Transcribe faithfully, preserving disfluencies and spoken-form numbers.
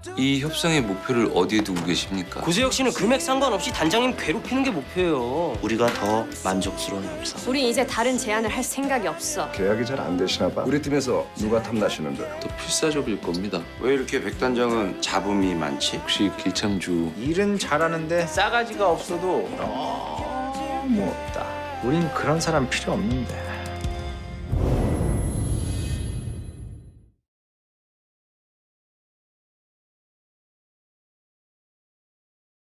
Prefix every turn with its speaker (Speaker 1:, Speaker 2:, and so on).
Speaker 1: 이 협상의 목표를 어디에 두고 계십니까?
Speaker 2: 고세혁 씨는 금액 상관없이 단장님 괴롭히는 게 목표예요. 우리가 더 만족스러운 협상.
Speaker 3: 우리 이제 다른 제안을 할 생각이 없어.
Speaker 4: 계약이 잘 안 되시나 봐. 우리 팀에서 누가 탐나시는데?
Speaker 1: 더 필사적일 겁니다.
Speaker 5: 왜 이렇게 백단장은 잡음이 많지?
Speaker 1: 혹시 길창주
Speaker 6: 일은 잘하는데 싸가지가 없어도 너무 없다. 우린 그런 사람 필요 없는데.